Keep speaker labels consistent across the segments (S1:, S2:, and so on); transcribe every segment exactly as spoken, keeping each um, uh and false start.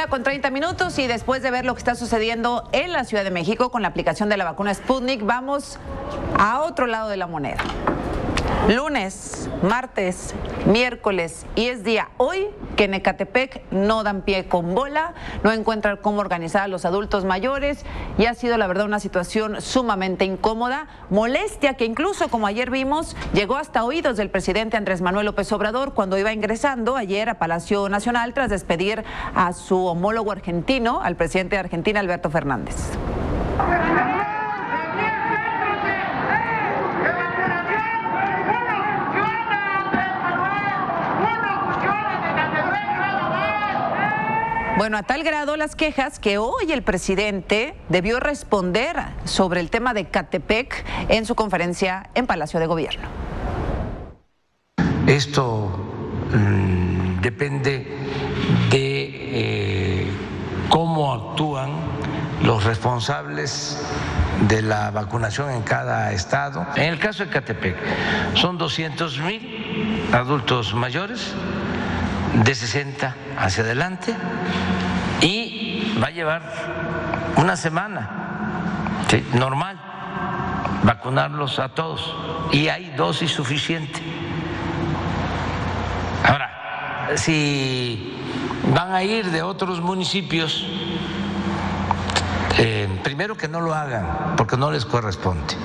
S1: Una con treinta minutos y después de ver lo que está sucediendo en la Ciudad de México con la aplicación de la vacuna Sputnik, vamos a otro lado de la moneda. Lunes, martes, miércoles y es día hoy que en Ecatepec no dan pie con bola, no encuentran cómo organizar a los adultos mayores y ha sido la verdad una situación sumamente incómoda, molestia que incluso como ayer vimos llegó hasta oídos del presidente Andrés Manuel López Obrador cuando iba ingresando ayer a Palacio Nacional tras despedir a su homólogo argentino, al presidente de Argentina, Alberto Fernández. Bueno, a tal grado las quejas que hoy el presidente debió responder sobre el tema de Ecatepec en su conferencia en Palacio de Gobierno.
S2: Esto mmm, depende de eh, cómo actúan los responsables de la vacunación en cada estado. En el caso de Ecatepec, son doscientos mil adultos mayores de sesenta hacia adelante y va a llevar una semana, ¿sí?, normal, vacunarlos a todos y hay dosis suficiente. Ahora, si van a ir de otros municipios, eh, primero que no lo hagan porque no les corresponde.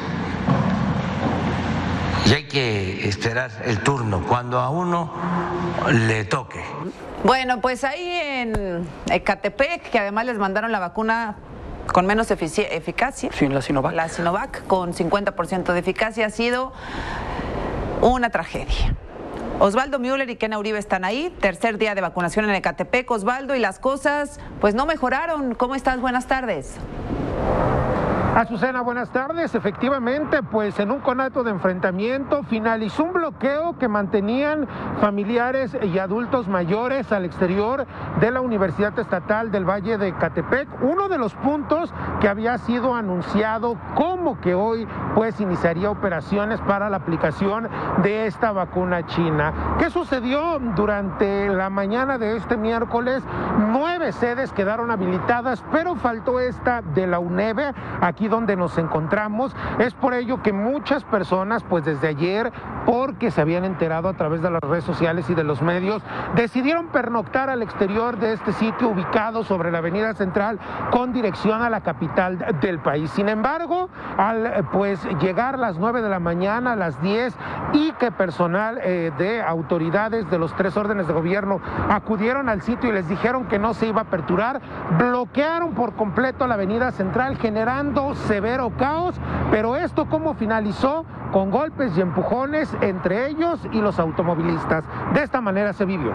S2: Y hay que esperar el turno cuando a uno le toque.
S1: Bueno, pues ahí en Ecatepec, que además les mandaron la vacuna con menos eficacia.
S3: Sí, la Sinovac.
S1: La Sinovac, con cincuenta por ciento de eficacia, ha sido una tragedia. Osvaldo Müller y Kena Uribe están ahí, tercer día de vacunación en Ecatepec. Osvaldo, y las cosas pues no mejoraron. ¿Cómo estás? Buenas tardes.
S4: Azucena, buenas tardes. Efectivamente, pues en un conato de enfrentamiento finalizó un bloqueo que mantenían familiares y adultos mayores al exterior de la Universidad Estatal del Valle de Ecatepec, uno de los puntos que había sido anunciado como que hoy pues iniciaría operaciones para la aplicación de esta vacuna china. ¿Qué sucedió durante la mañana de este miércoles? Nueve sedes quedaron habilitadas, pero faltó esta de la UNEVE, aquí donde nos encontramos. Es por ello que muchas personas, pues desde ayer, porque se habían enterado a través de las redes sociales y de los medios, decidieron pernoctar al exterior de este sitio ubicado sobre la avenida central con dirección a la capital del país. Sin embargo, al pues llegar las nueve de la mañana, a las diez, y que personal eh, de autoridades de los tres órdenes de gobierno acudieron al sitio y les dijeron que no se iba a aperturar, bloquearon por completo la avenida central, generando severo caos. Pero esto cómo finalizó, con golpes y empujones entre ellos y los automovilistas. De esta manera se vivió.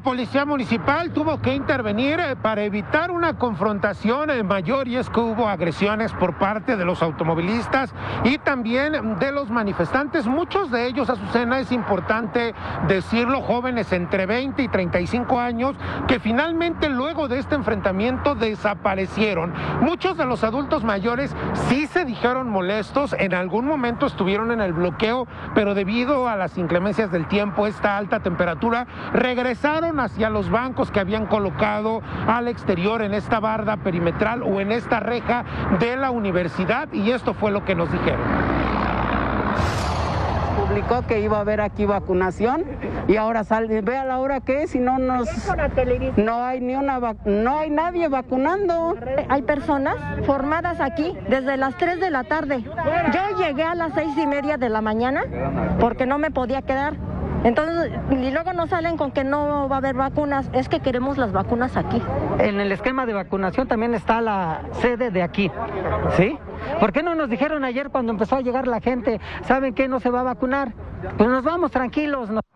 S4: policía municipal tuvo que intervenir para evitar una confrontación mayor, y es que hubo agresiones por parte de los automovilistas y también de los manifestantes, muchos de ellos, Azucena, es importante decirlo, jóvenes entre veinte y treinta y cinco años, que finalmente luego de este enfrentamiento desaparecieron. Muchos de los adultos mayores sí se dijeron molestos, en algún momento estuvieron en el bloqueo, pero debido a las inclemencias del tiempo, esta alta temperatura, regresaron hacia los bancos que habían colocado al exterior en esta barda perimetral o en esta reja de la universidad, y esto fue lo que nos dijeron.
S3: Publicó que iba a haber aquí vacunación y ahora sale, ve a la hora que es y no nos, no hay ni una, no hay nadie vacunando.
S5: Hay personas formadas aquí desde las tres de la tarde. Yo llegué a las seis y media de la mañana porque no me podía quedar. Entonces, y luego nos salen con que no va a haber vacunas, es que queremos las vacunas aquí.
S6: En el esquema de vacunación también está la sede de aquí, ¿sí? ¿Por qué no nos dijeron ayer cuando empezó a llegar la gente, saben que no se va a vacunar? Pues nos vamos tranquilos, ¿no?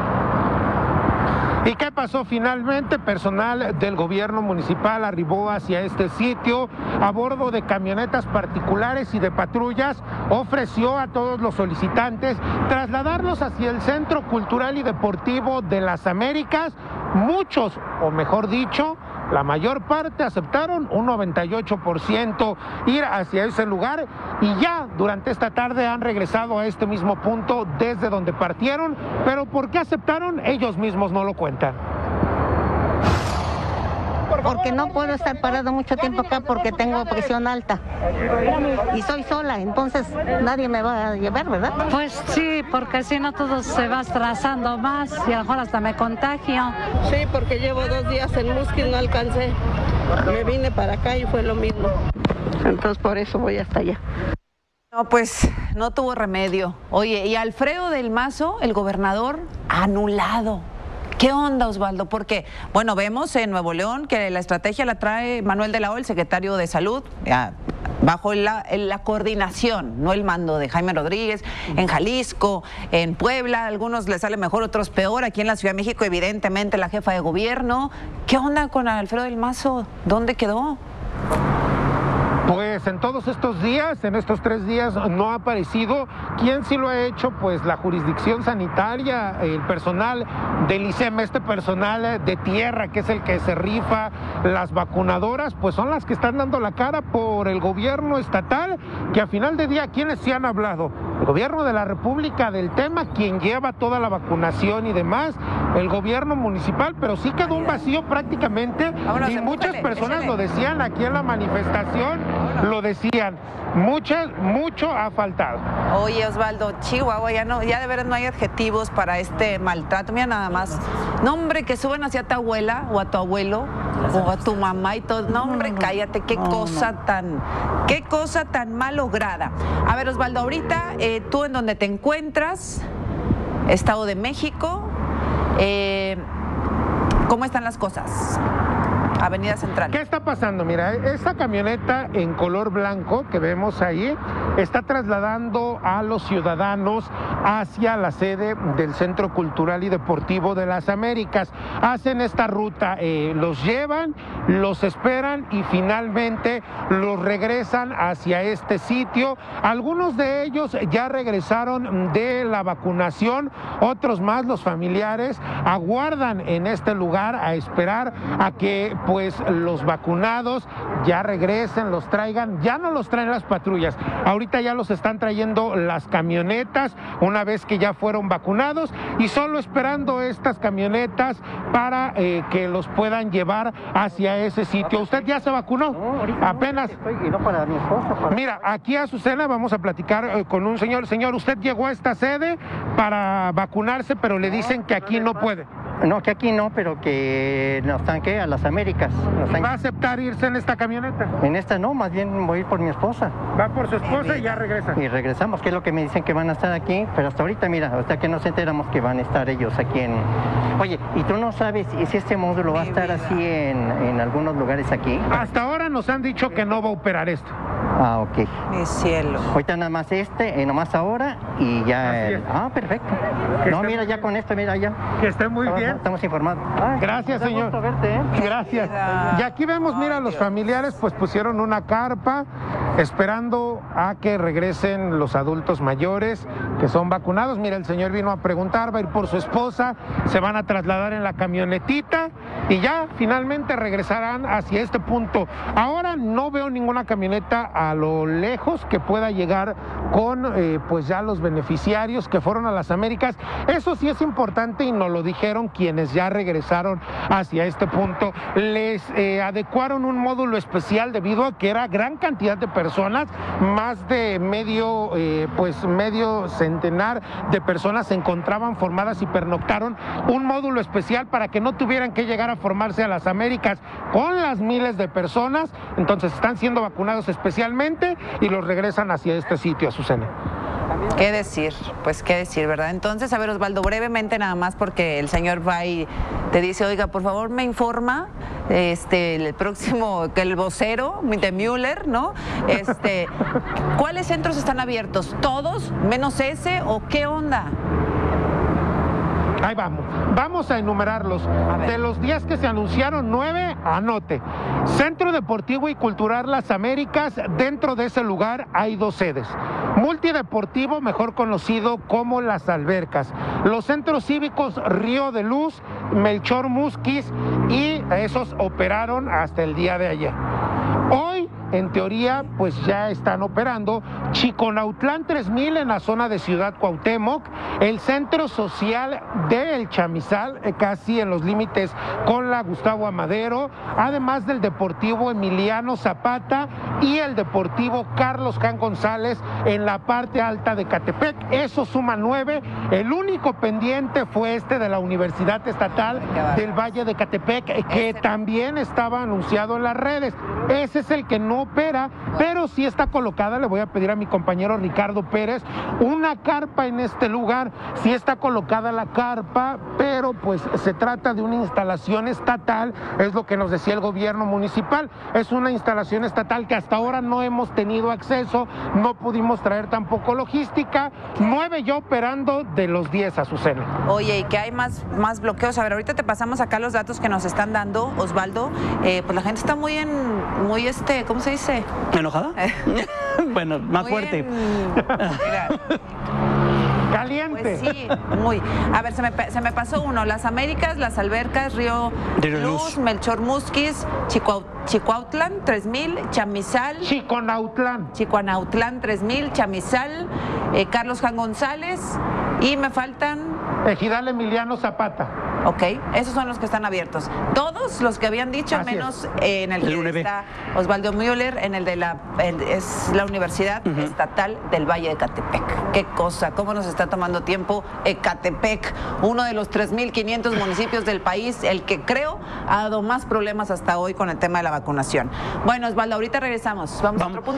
S4: ¿Y qué pasó finalmente? Personal del gobierno municipal arribó hacia este sitio a bordo de camionetas particulares y de patrullas, ofreció a todos los solicitantes trasladarlos hacia el Centro Cultural y Deportivo de las Américas. Muchos, o mejor dicho, la mayor parte aceptaron, un noventa y ocho por ciento, ir hacia ese lugar, y ya durante esta tarde han regresado a este mismo punto desde donde partieron. Pero ¿por qué aceptaron? Ellos mismos no lo cuentan.
S5: Porque no puedo estar parado mucho tiempo acá porque tengo presión alta y soy sola, entonces nadie me va a llevar, ¿verdad?
S7: Pues sí, porque si no todo se va atrasando más y a lo mejor hasta me contagio.
S3: Sí, porque llevo dos días en Musquis, no alcancé. Me vine para acá y fue lo mismo. Entonces por eso voy hasta allá.
S1: No, pues no tuvo remedio. Oye, y Alfredo del Mazo, el gobernador, anulado. ¿Qué onda, Osvaldo? Porque, bueno, vemos en Nuevo León que la estrategia la trae Manuel de la O, el secretario de Salud, ya, bajo la, la coordinación, no el mando de Jaime Rodríguez. En Jalisco, en Puebla, a algunos les sale mejor, otros peor. Aquí en la Ciudad de México, evidentemente, la jefa de gobierno. ¿Qué onda con Alfredo del Mazo? ¿Dónde quedó?
S4: Pues en todos estos días, en estos tres días, no ha aparecido. ¿Quién sí lo ha hecho? Pues la jurisdicción sanitaria, el personal del I C E M, este personal de tierra que es el que se rifa, las vacunadoras, pues son las que están dando la cara por el gobierno estatal, que a final de día, ¿quiénes sí han hablado? El gobierno de la República del tema, quien lleva toda la vacunación y demás, el gobierno municipal, pero sí quedó un vacío prácticamente. Vámonos, y muchas échale, personas échale. Lo decían aquí en la manifestación. Lo decían, muchas, mucho ha faltado.
S1: Oye, Osvaldo, Chihuahua, ya no, ya de veras no hay adjetivos para este maltrato. Mira nada más, no hombre, que suben hacia tu abuela o a tu abuelo o a tu mamá y todo. No hombre, cállate, qué cosa tan, qué cosa tan mal lograda. A ver, Osvaldo, ahorita eh, tú en donde te encuentras, Estado de México, eh, ¿cómo están las cosas? Avenida Central.
S4: ¿Qué está pasando? Mira, esta camioneta en color blanco que vemos ahí está trasladando a los ciudadanos hacia la sede del Centro Cultural y Deportivo de las Américas. Hacen esta ruta, eh, los llevan, los esperan y finalmente los regresan hacia este sitio. Algunos de ellos ya regresaron de la vacunación, otros más, los familiares, aguardan en este lugar a esperar a que pues los vacunados ya regresen, los traigan. Ya no los traen las patrullas, ahorita ya los están trayendo las camionetas una vez que ya fueron vacunados, y solo esperando estas camionetas para eh, que los puedan llevar hacia ese sitio. ¿Usted ya se vacunó?
S6: No,
S4: apenas.
S6: Estoy, y no para mi esposa. Para...
S4: Mira, aquí a Azucena vamos a platicar eh, con un señor. Señor, usted llegó a esta sede para vacunarse, pero le dicen que aquí no puede.
S6: No, que aquí no, pero que nos están, ¿qué? A las Américas.
S4: ¿Va a aceptar irse en esta camioneta?
S6: En esta no, más bien voy a ir por mi esposa.
S4: Va por su esposa y ya regresa.
S6: Y regresamos, que es lo que me dicen que van a estar aquí, pero hasta ahorita, mira, hasta que nos enteramos que van a estar ellos aquí en... Oye, ¿y tú no sabes si este módulo va a estar así en, en algunos lugares aquí?
S4: Hasta ahora nos han dicho que no va a operar esto.
S8: Ah, ok.
S1: Mi cielo.
S8: Ahorita nada más este, eh, nomás ahora y ya... El... Ah, perfecto. No, esté... mira, ya con esto, mira, ya.
S4: Que esté muy
S8: estamos,
S4: bien.
S8: Estamos informados. Ay,
S4: gracias, señor.
S8: Verte, ¿eh?
S4: Gracias. Y aquí vemos, mira,
S1: Ay,
S4: los
S1: Dios.
S4: familiares pues pusieron una carpa esperando a que regresen los adultos mayores que son vacunados. Mira, el señor vino a preguntar, va a ir por su esposa, se van a trasladar en la camionetita y ya finalmente regresarán hacia este punto. Ahora no veo ninguna camioneta a lo lejos que pueda llegar con eh, pues ya los beneficiarios que fueron a las Américas. Eso sí es importante y nos lo dijeron quienes ya regresaron hacia este punto. Les eh, adecuaron un módulo especial debido a que era gran cantidad de personas, más de medio eh, pues medio centenar de personas se encontraban formadas y pernoctaron un módulo especial para que no tuvieran que llegar a formarse a las Américas con las miles de personas. Entonces están siendo vacunados especialmente y los regresan hacia este sitio, Azucena.
S1: ¿Qué decir? Pues qué decir, ¿verdad? Entonces, a ver, Osvaldo, brevemente nada más, porque el señor va y te dice, oiga, por favor me informa, este, el próximo, que el vocero de Müller, ¿no? Este, ¿cuáles centros están abiertos? ¿Todos? ¿Menos ese? ¿O qué onda?
S4: Ahí vamos, vamos a enumerarlos. De los días que se anunciaron, nueve, anote. Centro Deportivo y Cultural Las Américas, dentro de ese lugar hay dos sedes. Multideportivo, mejor conocido como Las Albercas. Los centros cívicos Río de Luz, Melchor Musquiz, y esos operaron hasta el día de ayer. Hoy, en teoría, pues ya están operando Chiconautlán tres mil en la zona de Ciudad Cuauhtémoc, el Centro Social de El Chamizal, eh, casi en los límites con la Gustavo Amadero, además del Deportivo Emiliano Zapata y el Deportivo Carlos Jan González en la parte alta de Catepec. Eso suma nueve. El único pendiente fue este de la Universidad Estatal del Valle de Catepec, que también estaba anunciado en las redes. Ese es el que no opera, pero sí está colocada, le voy a pedir a mi compañero Ricardo Pérez, una carpa en este lugar. Sí está colocada la carpa, pero pues se trata de una instalación estatal, es lo que nos decía el gobierno municipal. Es una instalación estatal que hasta ahora no hemos tenido acceso, no pudimos traer tampoco logística. Nueve ya operando de los diez, Azucena.
S1: Oye, y que hay más, más bloqueos. A ver, ahorita te pasamos acá los datos que nos están dando, Osvaldo. Eh, pues la gente está muy en, muy este, ¿cómo se dice?
S9: ¿Enojada? Bueno, más muy fuerte.
S1: En... Mira.
S4: Caliente.
S1: Pues sí, muy. A ver, se me, se me pasó uno. Las Américas, Las Albercas, Río de Luz, Luz, Melchor Musquiz, Chicuau, Chicuautlán, tres mil, Chamizal.
S4: Chiconautlán.
S1: Chiconautlán, tres mil, Chamizal, eh, Carlos Jan González, y me faltan...
S4: Ejidal Emiliano Zapata.
S1: Ok, esos son los que están abiertos. Todos los que habían dicho,
S4: Así
S1: menos eh, en el, el que está Osvaldo Müller, en el de la, el, es la Universidad uh-huh. Estatal del Valle de Catepec. Qué cosa, cómo nos está tomando tiempo Ecatepec, uno de los tres mil quinientos municipios del país, el que creo ha dado más problemas hasta hoy con el tema de la vacunación. Bueno, Osvaldo, ahorita regresamos. Vamos, Vamos. a otro punto.